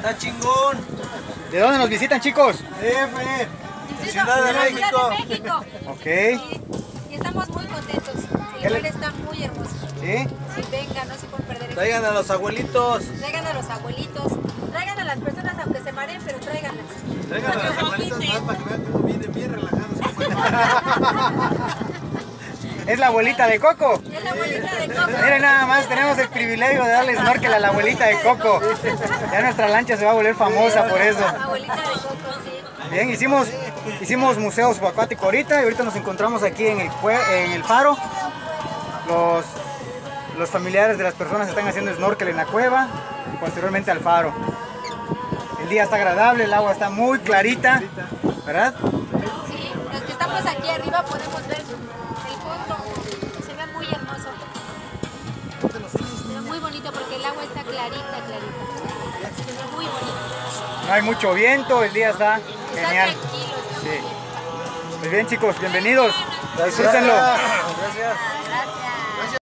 Está chingón. ¿De dónde nos visitan, chicos? Ciudad de México. Ok. Y estamos muy contentos. El lugar está muy hermoso. ¿Sí? Sí, vengan, no se pueden perder. Traigan a los abuelitos. Traigan a los abuelitos. Traigan a las personas aunque se mareen, pero tráiganlas. Traigan a los abuelitos más para que vean cómo vienen bien relajados. ¿Es la abuelita de Coco? Es la abuelita de Coco. Miren, nada más tenemos el privilegio de darle snorkel a la abuelita de Coco. Ya nuestra lancha se va a volver famosa por eso. Abuelita de Coco, sí. Bien, hicimos museo subacuático ahorita y ahorita nos encontramos aquí en el faro. Los familiares de las personas están haciendo snorkel en la cueva y posteriormente al faro. El día está agradable, el agua está muy clarita, ¿verdad? Sí, los que estamos aquí arriba podemos ver el fondo. Se ve muy hermoso. Se ve muy bonito porque el agua está clarita, clarita. Se ve muy bonito. No hay mucho viento, el día está Está genial. tranquilo, está muy bien. Pues bien, chicos, bienvenidos. Disfrútenlo. Gracias.